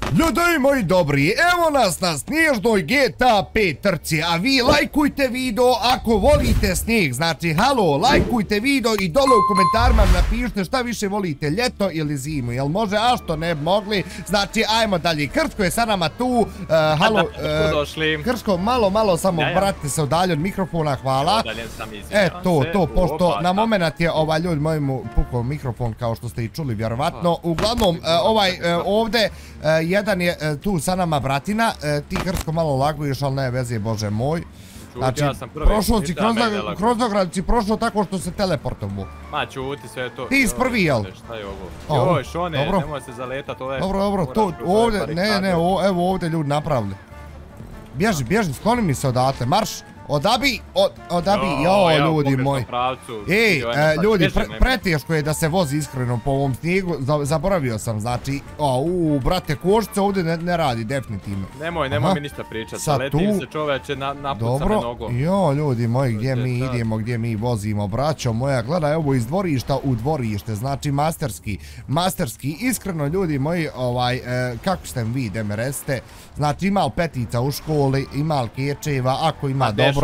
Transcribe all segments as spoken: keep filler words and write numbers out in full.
Ljudi moji dobri, evo nas na snježnoj G T A pet trci, a vi lajkujte video ako volite snijeg, znači halo, lajkujte video i dole u komentarima napišite šta više volite, ljeto ili zimu, jel može, a što ne bi mogli, znači ajmo dalje, Krško je sa nama tu, halo, Krško, malo, malo samo vratite se udalje od mikrofona, hvala, e to, to, pošto na moment je ovaj ljudi mojemu pukao mikrofon kao što ste i čuli vjerovatno, uglavnom ovaj ovdje jedan je tu sa nama bratina, ti Krško malo laguješ, ali ne veze, bože moj. Znači, prošao si kroz dograd, si prošao tako što se teleportovo. Ma čuti sve to. Ti iz prvi, jel? Šta je ovo? Joj, šone, nemoj se zaletat, ovo je... Dobro, dobro, to ovdje, ne, ne, evo ovdje ljudi napravili. Bježi, bježi, skloni mi se odatle, marš. Odabi, odabi, joj ljudi moji. Ej, ljudi, preteško je da se vozi iskreno po ovom snijegu, zaboravio sam, znači, uuu, brate, košice ovdje ne radi, definitivno. Nemoj, nemoj mi ništa pričat, letim se čoveče, napuca me nogo. Dobro, jo, ljudi moji, gdje mi idemo, gdje mi vozimo, braćo moja, gledaj, ovo iz dvorišta u dvorište, znači, masterski, masterski, iskreno, ljudi moji, ovaj, kako ste vi, da me recite, znači, ima li petica u školi, ima li kečeva, ako ima dobro.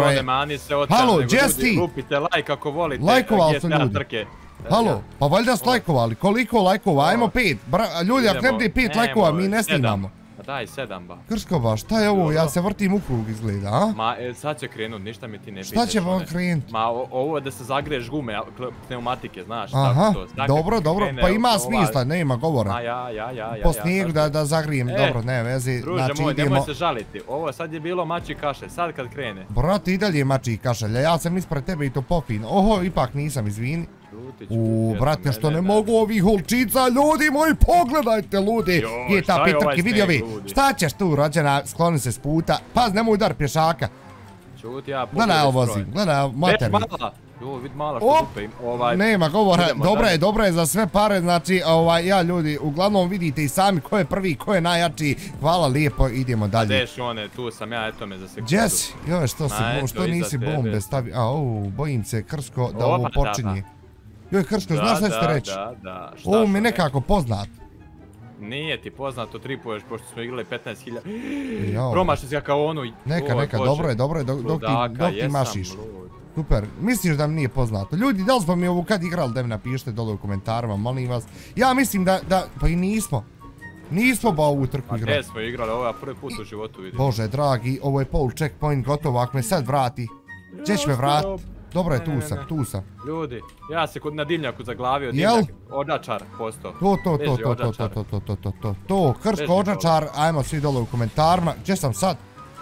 Halo, Jesti! Lupite like ako volite. Lajkovali su ljudi. Halo, pa valjda su lajkovali. Koliko lajkova? Ajmo pet. Ljudi, ako ne bude pet lajkova, mi ne snimamo. Daj, sedam ba. Krško ba, šta je ovo? Ja se vrtim u krug izgleda, a? Ma, sad će krenut, ništa mi ti ne pitaš. Šta će vam krenut? Ma, ovo je da se zagreješ gume, pneumatike, znaš. Aha, dobro, dobro, pa ima smisla, nema govora. A ja, ja, ja, ja. Po snijegu da zagrijem, dobro, ne vezi. Druže moj, nemoj se žaliti. Ovo sad je bilo mači kaše, sad kad krene. Brate, i dalje je mači kašalja, ja sam ispred tebe i to popin. Oho, ipak nisam, izvini. Uuu, brate, što ne mogu ovih holčica, ljudi moji, pogledajte, ljudi. Je ta pitrki, vidi ovi, šta ćeš tu, rođena, skloni se s puta, paz, nemoj udar pješaka. Čuti ja, gledaj, ovo vozim, gledaj, mater. Jo, vid mala što dupe, ovaj... Nema govora, dobro je, dobro je za sve pare, znači, ovaj, ja ljudi, uglavnom vidite i sami ko je prvi, ko je najjači, hvala lijepo, idemo dalje. A deš one, tu sam ja, eto me za sekundu. Jesse, joj, što si, što nisi bombe stavio, a, ouu, bojim se, Krško, da ovo počinje. Joj, Krško, znaš šta ćete reći? Da, da, da. Ovo mi je nekako poznat. Nije ti poznato, tripuješ, pošto smo igrali petnaest hiljada. Promašli si ga kao onu... Neka, neka, dobro je, dobro je, dok ti mašiš. Super, misliš da mi nije poznato? Ljudi, da li smo mi ovu kad igrali, da mi napišite dole u komentarima, molim vas. Ja mislim da, da, pa i nismo. Nismo ba ovu trku igrali. A gdje smo igrali, ovo je prvi put u životu vidim. Bože, dragi, ovo je pol checkpoint gotovo, ako me sad vrati. Gdje će me vrati? Dobro je, tu sam, tu sam. Ljudi, ja se na dimnjaku zaglavio, dimnjak, ođačar posto. To, to, to, to, to, to, to, to, to, to, to, to, Krško, ođačar, ajmo svi dole u komentarima. Gdje sam sad?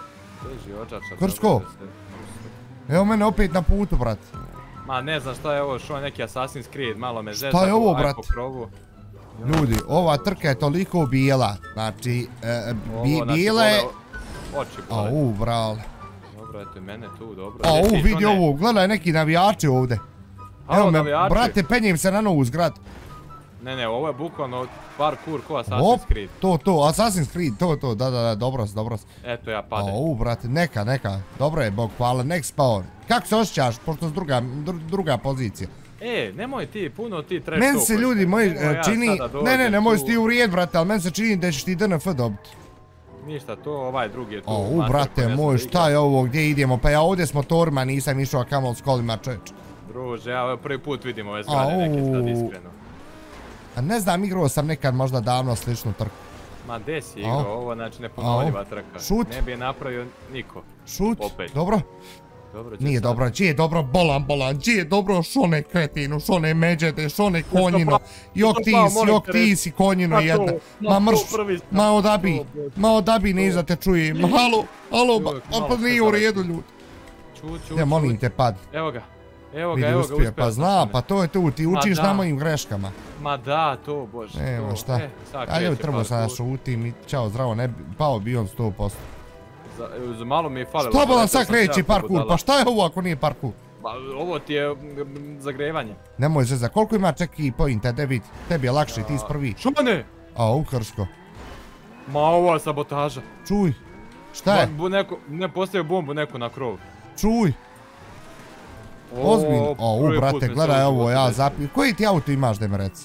Krško? Evo mene opet na putu, brat. Ma ne znam šta je ovo, što je neki Assassin's Creed, malo me zezat. Šta je ovo, brat? Ljudi, ova trka je toliko bijela, znači, bijela je... Oči bole. Au, bral. Dobro, eto mene tu, dobro. Au, vidi ovo, gledaj neki navijači ovdje. Evo me, brate, penjem se na novu zgradu. Ne, ne, ovo je bukvalno parkour ko Assassin's Creed. To, to, Assassin's Creed, to, to, da, da, da, dobro si, dobro si. Eto ja padem. Au, brate, neka, neka, dobro je, Bog, hvala, next spawn. Kako se osjećaš, pošto je druga pozicija? E, nemoj ti, puno ti trash talk. Meni se ljudi moji čini, ne, ne, nemoj si ti urijet, brate, ali meni se čini da ćeš ti D N F dobiti. Ništa, to ovaj drugi je tu. Au, brate moj, šta je ovo, gdje idemo? Pa ja ovdje s motorima nisam išao, a kamol s kolima, čovječ. Druže, ja prvi put vidim ove stvari neke sad iskreno. A ne znam, igrao sam nekad možda davno sličnu trku. Ma gdje si igrao, ovo znači neponovljiva trka. Šut. Ne bi je napravio niko. Šut, dobro. Nije dobro, gdje je dobro, bolan, bolan, gdje je dobro, šone kretinu, šone međede, šone konjino. Jok ti si, jok ti si konjino jedna. Ma mrš, ma odabi, ma odabi ne iza te čuje. Ma halo, halo, pa nije u redu ljudi. Čut, čut, ja molim te pad. Evo ga. Evo ga, evo ga, uspio. Pa zna, pa to je tu, ti učiš na mojim greškama. Ma da, to, bože. Evo šta. Ajde, evo trebao sam da šutim i čao, zdravo, ne pao bi on sto posto. Za malo mi je falilo. Što bolan sad kreći parkour, pa šta je ovo ako nije parkour? Pa ovo ti je zagrevanje. Nemoj se za koliko ima čeki pointa, da vidi, tebi je lakše, ti si prvi. Šumane! A, u Krško. Ma ovo je sabotaža. Čuj, šta je? Ne postavio bombu neku na krov. Čuj. Ozbiljno, o, u brate, gledaj ovo, ja zapiju. Koji ti auto imaš da me reci?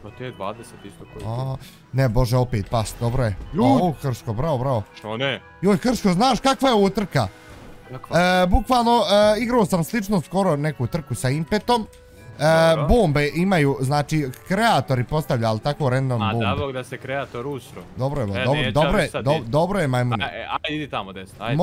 Pa te dvadeset isto koji ti. A, ne, bože, opet past, dobro je. O, Krško, bravo, bravo. Što ne? Joj, Krško, znaš kakva je ovo trka? E, bukvalno, e, igrao sam slično skoro neku trku sa Impetom. E, bombe imaju, znači, kreatori postavljali tako random bombe. A, da bog da se kreator usro. Dobro je, dobro, dobro je, dobro je, majmune. Ajde, idi tamo desno, ajde.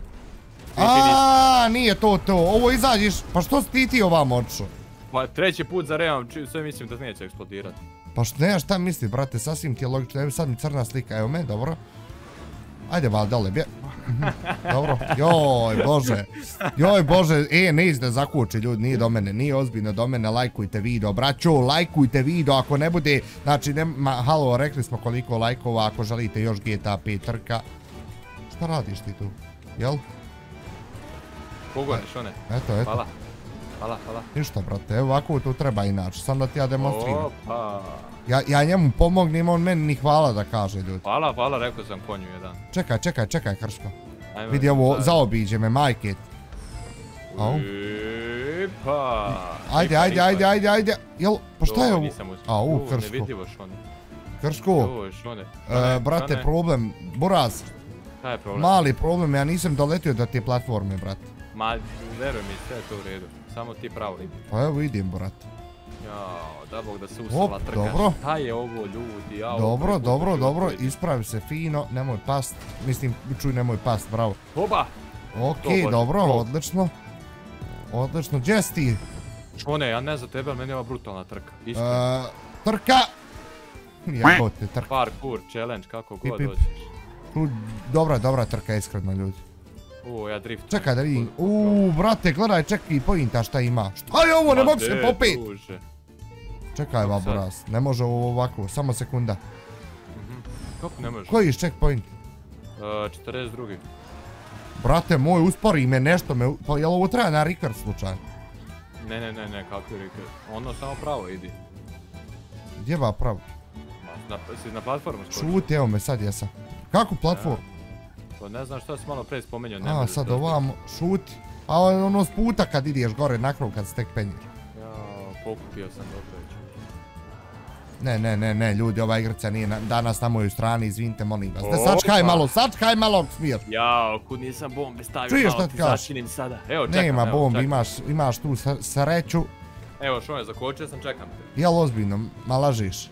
Aaaa, nije to to, ovo izađiš, pa što si ti ti ovamo odšao? Pa treći put za redom, sve mislim da neće eksplodirati. Pa što ne, šta misli, brate, sasvim ti je logično, evo sad mi crna slika, evo me, dobro. Ajde malo dole, bje. Dobro, joj bože, joj bože, e, ne izde zakući ljudi, nije do mene, nije ozbiljno do mene, lajkujte video, braćo, lajkujte video, ako ne bude, znači, halo, rekli smo koliko lajkova, ako želite još G T A pet trka. Šta radiš ti tu, jel? Pogoniš one. Eto, eto. Hvala. Hvala, hvala. Ništa, brate, evo ovako tu treba inače, sam da ti ja demonstriram. Opa. Ja njemu pomognem, on meni ni hvala da kaže, ljudi. Hvala, hvala, rekao sam konju jedan. Čekaj, čekaj, čekaj, Krško. Vidi ovo, zaobiđe me, majke. Au. Epa. Ajde, ajde, ajde, ajde, ajde. Jel, pa šta je ovo? Au, Krško. Nevidljivo šone. Krško. Brate, problem, Buraz. Šta je problem? Mali problem, ja nisam doletio do te platforme, brate. Ma, veruj mi, sve je to u redu. Samo ti pravo idi. Pa evo idem, brate. Jao, da bog da se usala trka. Dobro. Šta je ovo, ljudi? Dobro, dobro, dobro, ispravi se fino, nemoj past. Mislim, čuj, nemoj past, bravo. Oba! Okej, dobro, odlično. Odlično, gdje si ti? Šone, ja ne za tebe, ali meni je ova brutalna trka. Iskreno. Trka! Jebote, trka. Parkour, challenge, kako god dođeš. Dobra, dobra trka, iskreno, ljudi. Uuu, ja drift. Čekaj da vidim. Uuu, brate, gledaj, čekaj pointa šta ima. Šta je ovo, ne mogu se popet! Čekaj, Vaboras, ne može ovo ovako, samo sekunda. Kako ne može? Koji je checkpoint? četrdeset drugi. Brate moj, uspori me nešto me, pa jel ovo treba na Rikard slučajno? Ne, ne, ne, ne, kako je Rikard? Ono samo pravo idi. Gdje ba pravo? Si na platformu skoči? Šuti, evo me sad jesam. Kako platformu? Pa ne znam šta si malo pre spomenuo. A, sad ovamo, šuti. A ono s puta kad ideš gore na krov kad se tek penješ. Jao, pokupio sam dobro već. Ne, ne, ne, ne, ljudi, ova igraca nije danas na mojoj strani, izvinite, molim vas. Ne, sačkaj malo, sačkaj malo, smir. Jao, kud nisam bombe stavio, čuješ šta ti kažeš? Začinim sada. Evo, čekam, nema bombi, imaš tu sreću. Evo, Šone, zakočio sam, čekam te. Jel ozbiljno, ma lažiš?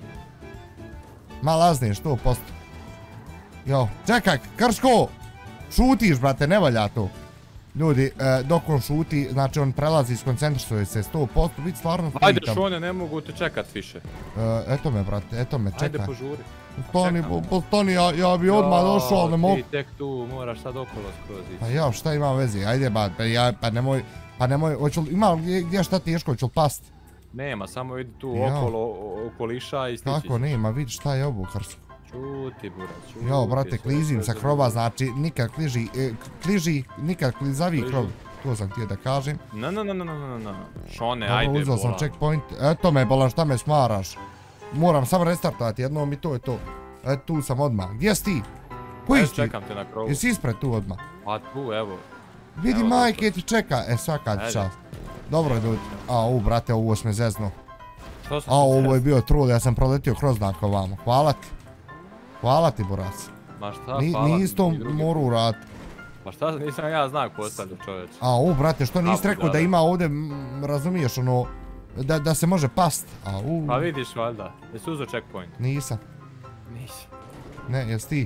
Ma lazniš, sto posto. Jo, čekaj, Krško! Šutiš, brate, ne valja to. Ljudi, dok on šuti, znači on prelazi, skoncentruje se sto posto, biti stvarno pitam. Ajde, Šone, ne mogu te čekat više. Eto me, brate, eto me, čekaj. Ajde, požuri. Stani, stani, ja bi odmah došao, ali ne mogu. Ti tek tu moraš sad okolo skroz ići. Pa ja, šta ima veze, ajde ba, pa nemoj, pa nemoj, ima gdje šta teško, hoće li past? Nema, samo idi tu okolo, okoliša i stići. Kako nema, vidi šta je ovo, Krško. Čuti, buraz, čuti. Jo, brate, klizim sa krova, znači nikad kliži, kliži, nikad klizaviji krov. To sam htio da kažem. Na, na, na, na, na, na, Šone, ajde, bolan. Uzeo sam checkpoint, eto me, bolan, šta me smaraš? Moram samo restartovati jednom i to je to. Eto, tu sam odmah. Gdje si ti? Koji si ti? Čekam te na krovu. Jesi ispred tu odmah? A tu, evo. Vidi majke ti čeka, e svaka ti čast. Dobro ljudi, a u brate, ovo smo zezno. A ovo je bio trul, ja sam proletio kroz znak ovamo, hvala ti. Hvala ti, Boras. Ma šta, hvala ti. Nisi to moru urat. Ma šta, nisam ja znak postavljao, čovječ. A u brate, što nisi rekao da ima ovdje, razumiješ ono, da se može past. Pa vidiš valjda, jesi uzeo checkpoint? Nisam. Nisi. Ne, jesi ti?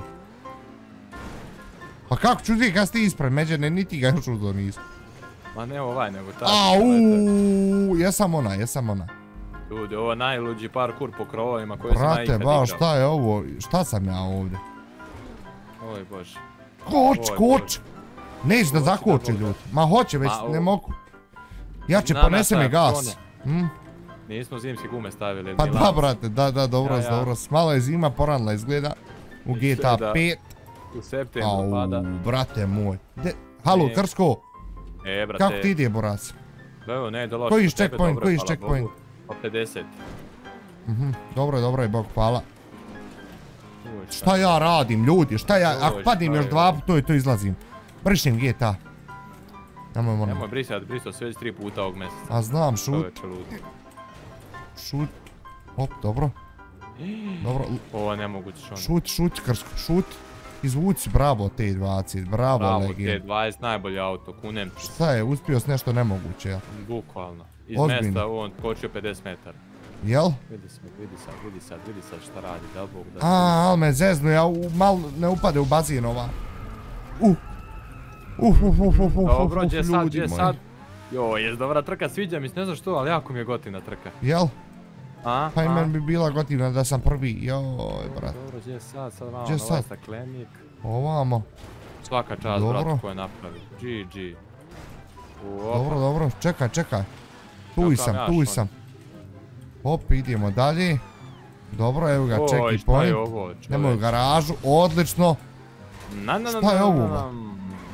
Pa kako ću ti kad si ti ispred međene, niti ga još uzeo nisam. Ma ne ovaj, nego taj. Auuu, jesam ona, jesam ona. Ljudi, ovo je najluđi parkour po krovovima koji sam ja ikad igrao. Brate, ba, šta je ovo? Šta sam ja ovdje? Oj bože. Koč, koč! Neće da zakoči ljudi. Ma hoće već, ne mogu. Ja će ponese me gas. Nismo zimske gume stavili. Pa da, brate, da, da, dobro, dobro. Malo je zima, poranla izgleda. U G T A pet. U septembru pada. Au, brate moj. Halo, Krsko. E, brate. Kako ti ide, Boras? Evo, ne, da loše. Koji je checkpoint, koji je checkpoint? Pa pedeset. Dobro, dobro je, Bog, hvala. Šta ja radim, ljudi, šta ja, ako padim još dva puta, to izlazim. Brišim G T A. Nemoj moram. Nemoj brisat, brisao se već tri puta ovog mjeseca. A znam, šut. Šut. Hop, dobro. Dobro. Ovo je nemoguće što. Šut, šut, Krsko, šut. Izvuci, bravo T dvadeset, bravo Bravo Legend. T dvadeset, najbolji auto, kunem ti. Šta je, uspio s nešto nemoguće, jel? Bukvalno. Iz Ozbiljno. mjesta on kočio pedeset metara. Jel? Vidi sad, vidi sad, vidi sad, vidi sad šta radi, da li Bog da... A, ali me zeznu, ja u- mal ne upade u bazin ova. Uh. Uh, uh, uh, uh, uh, Dobro, uh, gdje sad, ljudi gdje moji. sad? Joj, jest dobra trka, sviđa mi se, ne znam što, ali jako mi je gotivna trka. Jel? A, Pa i a? meni bi bila gotivna da sam prvi, joj, brat. Dobro, gdje sad, sad vamo Gdje na ovaj sad? staklenik. Ovamo. Svaka čast, Dobro. bratu, ko je napravi. G G. Uopa. Dobro, dobro, čekaj, čekaj. Tu Čekam sam, ja, tu Šone. sam. Hop, idemo dalje. Dobro, evo ga, Oj, check šta je point. ovo, čovječ? Idemo u garažu, odlično. Na, na, na, Šta je na, ovo, na, ba? na.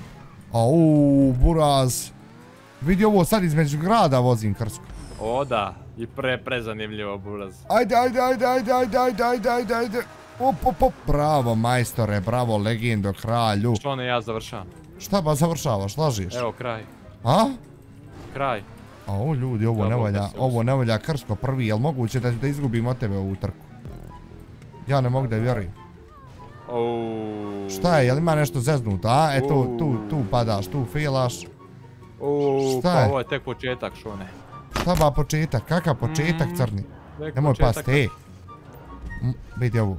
Au, buraz. Vidi ovo sad između grada vozim, Krsko. O da, i pre, pre zanimljivo, buraz. Ajde, ajde, ajde, ajde, ajde, ajde, ajde, ajde, ajde. Op, op, op. Bravo, majstore, bravo, legendo, kralju. Što ne, ja završavam. Šta ba završavaš, lažiš? Evo, kraj. A? Kraj. A o ljudi, ovo ne Dobro, valja, da se ovo ne valja Krsko prvi, jel moguće da, da izgubim od tebe ovu trku? Ja ne mogu da vjerujem. Ouuu. Šta je, jel ima nešto zeznuto, a? E tu, tu, tu padaš, tu filaš. Ouuu, Šta pa je? ovo je tek početak, Šone. Šta ba početak, kakav početak Mhm. crni? Tek Nemoj početak. pasti, ej. M, Vidi ovo.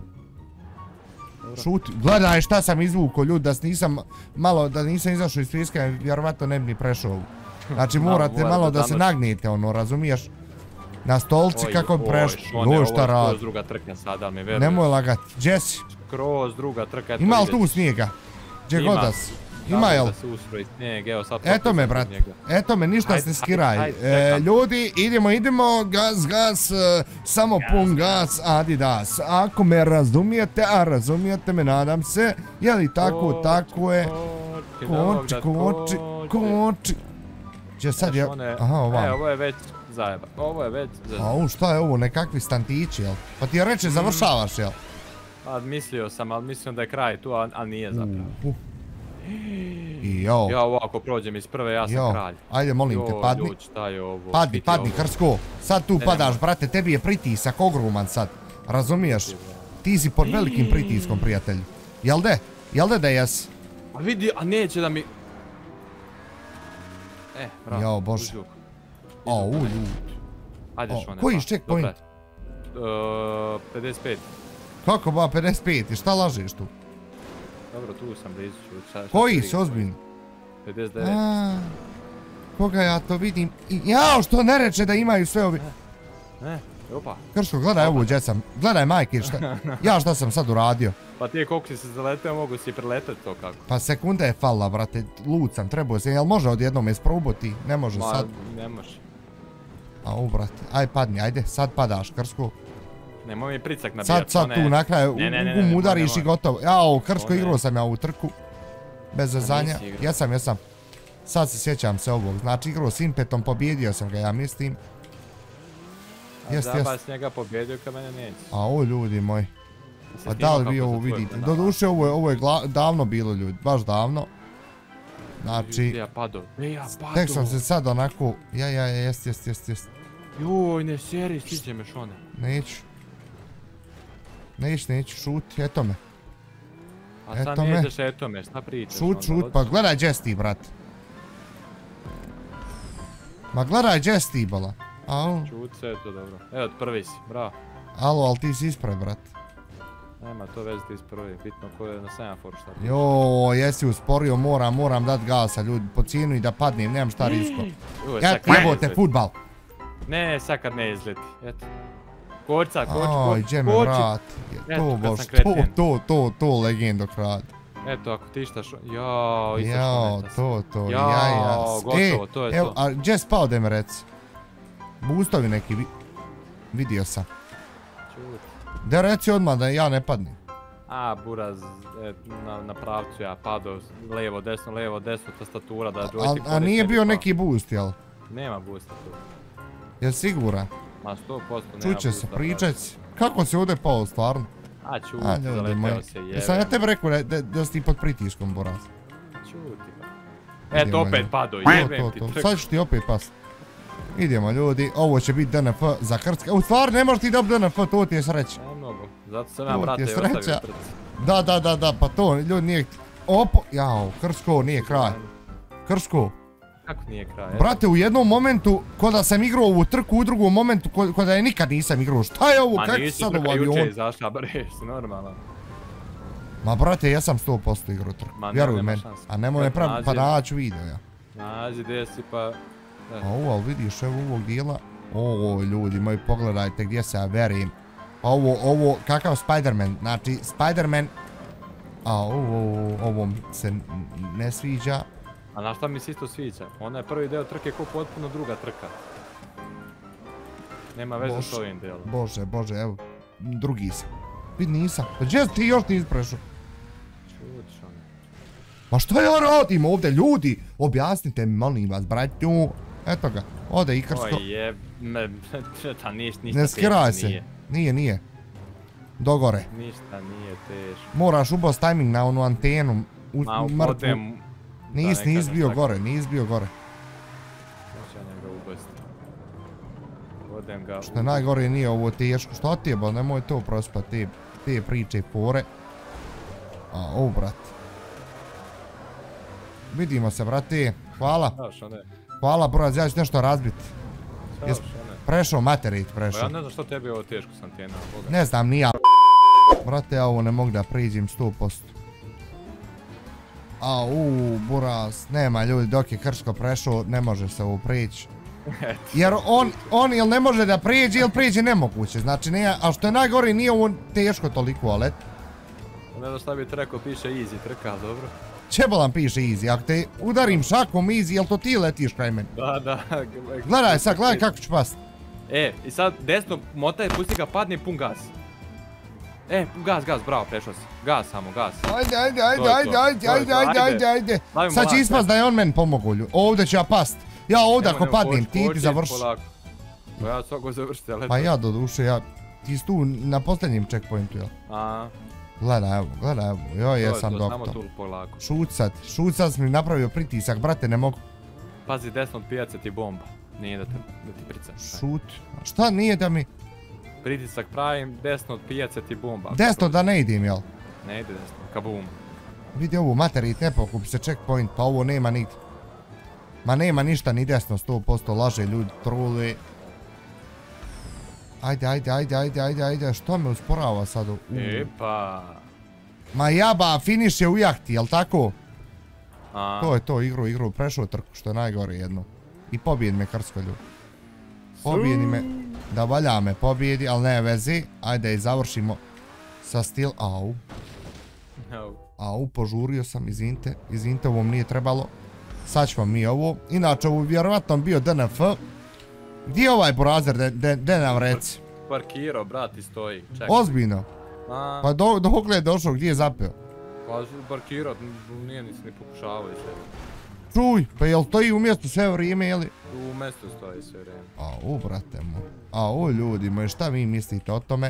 Šuti, gledaj šta sam izvukao ljudi, da nisam malo, da nisam izašao iz pijeska, vjerovatno ne bi ni prešao ovu. Znači Da, morate morate malo da se danas- nagnete, ono, razumiješ? Na stolci Oj, kako bi oj, prešao. Šone, No ovo šta je radi? skroz druga trka sada, ali mi veruješ. Nemoj lagati. Gdje si? Skroz druga trka. eto Ima li ide. tu snijega? Gdje Ima. god da si? Tamo Ima jel? Da se ustroji snijeg, evo sad... Eto popis me, od brat. njega. Eto me, ništa Ajde, se ne ajde, skiraj. ajde, E, čekam. ljudi, idemo, idemo. Gas, gas. e, Samo pun gas, Adidas. Ako me razumijete, a razumijete me, nadam se. Je li tako, Koči, tako je. koči, Koči, da koči, koči. Gdje sad je? One- Aha, E, ovamo. ovo je već zajeba. Ovo je već zajeba. A u, šta je ovo, nekakvi stantići, jel? Pa ti reče, završavaš, jel? Pa mislio sam, ali mislim da je kraj tu, a, a nije zapravo. Uh. I jo, Ja ovo ako prođem iz prve, ja sam jo. kralj. Ajde, molim te, Joj, padni. ljudi, šta je ovo? Padni, Biti padni, ovo. Krsko. Sad tu Ne, padaš, nemoj. brate, tebi je pritisak ogroman sad. Razumiješ? Ti si pod velikim pritiskom, prijatelju. Jel de? Jel de da jes? A vidi, a neće da mi... E, bravo. Jao, Bože. Izvuk. O, u, Izvuk. ljudi. Ajde, O, Šone. koji pa, checkpoint? dobro je. E, pedeset pet. Kako ba, pedeset pet, i šta lažeš tu? Dobro, tu sam blizu. ću, šta- šta Koji ti si, ozbiljno? pedeset devet. A, koga ja to vidim? I- Jao, što ne reče da imaju sve ovi... Ne, opa. Krško, gledaj ovo gdje sam. Gledaj, majke, šta... Ja šta sam sad uradio? Pa ti koliko si se zaleteo, mogu si preletati to kako. Pa sekunda je falla, brate, lud sam, trebao se, jel može odjednom isprobati? Ne može Ma, sad. ne može. A u, brate, aj padni, ajde, sad padaš, Krsko. Nemoj mi pricak nabijat. Sad, sad to tu ne. na kraju, Ne, ne, ne, u gum nemoj, udariš i nemoj. gotovo. Jao, Krsko, To ne. igrao sam ja ovu trku. Bez zezanja. nisi igrao. Jesam, jesam. Sad se sjećam se ovog. Znači, igrao s impetom, pobjedio sam ga, ja mislim. A Jest, jest. Zabas njega pobjedio kad mene neće. A o, ljudi moji. Se A snima da li kako vi za ovo tvoj vidite? kanal. Doduše, ovo je, ovo je gla- davno bilo, ljudi, baš davno. Znači, Ja pado. E, ja pado. tek sam se sad onako, ja, ja, ja, jest, jest, jest, jest. Joj, ne seri, stiđe me Šone. Neću. Neću, neću, šuti, eto me. A sad Eto me. nećeš eto me, šta pričaš? Šut, onda, šut, od- pa gledaj gdje si ti, brat. Ma gledaj gdje si ti, bala. Alo, Čut se, eto dobro. Evo, prvi si, bravo. alo, ali ti si ispred, brat. Nema to veze ti s prvi, bitno ko je na semaforu šta priča. Jo, jesi usporio, moram, moram dat gasa, ljudi, po cijenu i da padnem, nemam šta risko. Joj, Ja sad kad ne jebote, izleti. futbal. Ne, ne, sad kad ne izleti, eto. Kočca, koči, Aj, koči, gdje me koči. vrat. Eto, To, kad bož, sam to, kreten. to, to, to, legendo krad. Eto, ako ti šta šo... Jao, isto Jao, što to, to, Jao, ja, ja. gotovo, to je evo, to. a gdje spao da mi reci? Boostovi neki, vi- vidio sam. Čut. Da reci odmah da ja ne padnem. A, buraz, e, na, na pravcu ja pado, levo, desno, levo, desno, tastatura da A, joystick a nije koristi, bio pa- neki boost, jel? Nema boosta tu. Jel siguran? Ma sto posto nema Čuće se, boosta, pričać se. Kako si ovdje pao, stvarno? A, čuti, A, ljudi moji. zaleteo se, jebe. Jesam ja tebi rekao da, da, da si ti pod pritiskom, Boraz. Čuti, pa. Eto, Idemo, opet ljudi. pado, To, jebem to, ti to. trku. Sad ću ti opet pas. Idemo, ljudi, ovo će biti D N F za Hrvatske. U stvari, ne možeš ti dobiti D N F, to ti je sreća. Ne mogu, Zato sam ja, brate, ostavio trci. Da, da, da, da, pa to, ljudi nije... Opo, jao, Krsko, nije kraj. Krsko. Kako nije kraj? Brate, u jednom momentu, ko da sam igrao ovu trku, u drugom momentu, ko da je nikad nisam igrao. Šta je ovo, kako sad ovo avion? Ma nisi trka juče izašla, bre, si normalan. Ma brate, ja sam sto posto igrao trku, vjeruj meni. A nemoj me pravi, pa naću video ja. Nađi, gdje si pa... A ovo, ali vidiš, evo ovog dijela. Ovo, ljudi moji, pogledajte gdje se ja verim. Pa ovo, ovo, kakav Spider-Man, znači Spider-Man... A ovo, ovo se ne sviđa. A na šta mi se isto sviđa? Ona je prvi deo trke ko potpuno druga trka. Nema veze s ovim delom. Bože, bože, evo, drugi sam. Vid nisam, pa gdje ti još nisi prešao? Čuć ono. Pa što ja radim ovdje, ljudi? Objasnite mi, molim vas, braću. Eto ga, ode i Krsko. Oj jeb, ta ništa teško nije. Ne skiraj se, nije, nije. Dogore. Ništa nije teško. Moraš ubost tajming na onu antenu. Ma odem... Nis, nis bio gore, nis bio gore. Može njega ubost. Odem ga... Što je najgore nije ovo teško. Što ti je, ba, nemoj to prospat, te priče i fore. A, ovo, brat. Vidimo se, brate. Hvala. Hvala, buraz, ja ću nešto razbiti. Jes prešao materit, prešao. Pa ja ne znam što tebi je ovo teško s antena. Ne znam, nija. Brate, ja ovo ne mogu da priđim sto posto. A, uuu, buraz, nema ljudi, dok je Krsko prešao, ne može se ovo prići. Jer on, on ili ne može da priđe, ili priđe nemoguće, znači nije, a što je najgore, nije ovo teško toliko, ali eto. Ne znam šta bi ti rekao, piše easy trka, dobro? Čebolan piše easy, ako te udarim šakom easy, jel to ti letiš kraj meni? Da, da. Gledaj sad, gledaj kako ću past. E, i sad desno motaj, pusti ga, padne pun gas. E, gas, gas, bravo, prešao si. Gas samo, gas. Ajde, ajde, ajde, ajde, ajde, ajde, ajde, ajde, ajde. Sad će ispast da je on meni pomogao, ljudi. Ovdje ću ja past. Ja ovdje ako padnem, ti ti završi. Pa ja svako završiti, ali... Pa ja do duše, ja... Ti si tu na posljednjem checkpointu, jel? A. Gledaj, evo, gledaj, evo. Joj, jesam doktor. Šut sad, šut sad sam mi napravio pritisak, brate, ne mogu. Pazi, desno od pijace ti bomba. Nije da ti pricam. Šut. Šta nije da mi... Pritisak pravim, desno od pijace ti bomba. Desno da ne idim, jel? Ne ide desno, kabum. Vidi ovu materit, ne pokupi se checkpoint, pa ovo nema nigdje. Ma nema ništa ni desno, sto posto laže ljudi, truli. Ajde, ajde, ajde, ajde, ajde, ajde, što me usporava sad? Epa. Ma jaba, finiš je u jahti, jel tako? To je to, igru, igru, prešao trku, što je najgore jedno. I pobijedi me Krsko, ljudi. Pobijedi me, da valja me pobijedi, ali ne vezi. Ajde i završimo sa stil, au. Au, požurio sam, izvinite, izvinite, ovom nije trebalo. Sad ćemo mi ovo, inače ovo vjerovatno bio D N F. Gdje je ovaj burazer, de nam reci? Parkirao, brati, stoji, čekaj. Ozbiljno? Pa dokle je došao, gdje je zapeo? Pa parkirao, nije nisi ni pokušavao i sve. Čuj, pa jel to i u mjestu sve vrijeme, jeli? U mjestu stoji sve vrijeme. A u, brate moj. A u, ljudi moji, šta vi mislite o tome?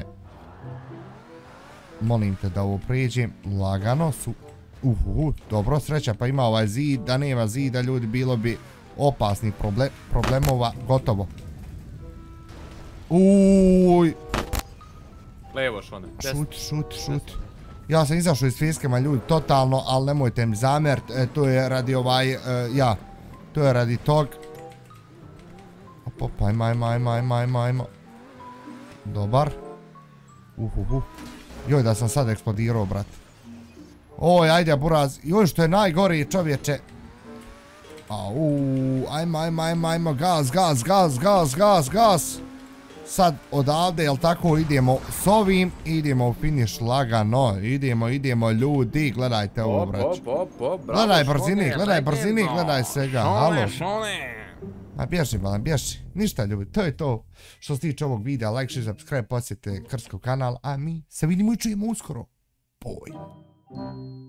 Molim te da ovo prijeđem, lagano su. Uhu, dobro, sreća, pa ima ovaj zid, da nema zida, ljudi, bilo bi opasnih problemova, gotovo. Uuuuj. Levo šone. Šut, šut, šut. Ja sam izašao iz fiskema, ljudi, totalno, ali nemojte mi zamjert, to je radi ovaj, ja, to je radi tog. Opa, ajma, ajma, ajma, ajma, ajma, ajma. Dobar. Uhuhu. Joj, da sam sad eksplodirao, brat. Oj, ajde, buraz. Joj, što je najgori, čovječe. Au, ajma, ajma, ajma, ajma, gas, gas, gas, gas, gas, gas. Sad odavde, jel tako, idemo s ovim, idemo u finish lagano, idemo, idemo ljudi, gledajte ovo, brać. Gledaj brzini, gledaj brzini, gledaj svega, halo. A bježi, balan, bježi, ništa ljudi, to je to što se tiče ovog videa, like, share, subscribe, posjetite Krskov kanal, a mi se vidimo i čujemo uskoro. Boj.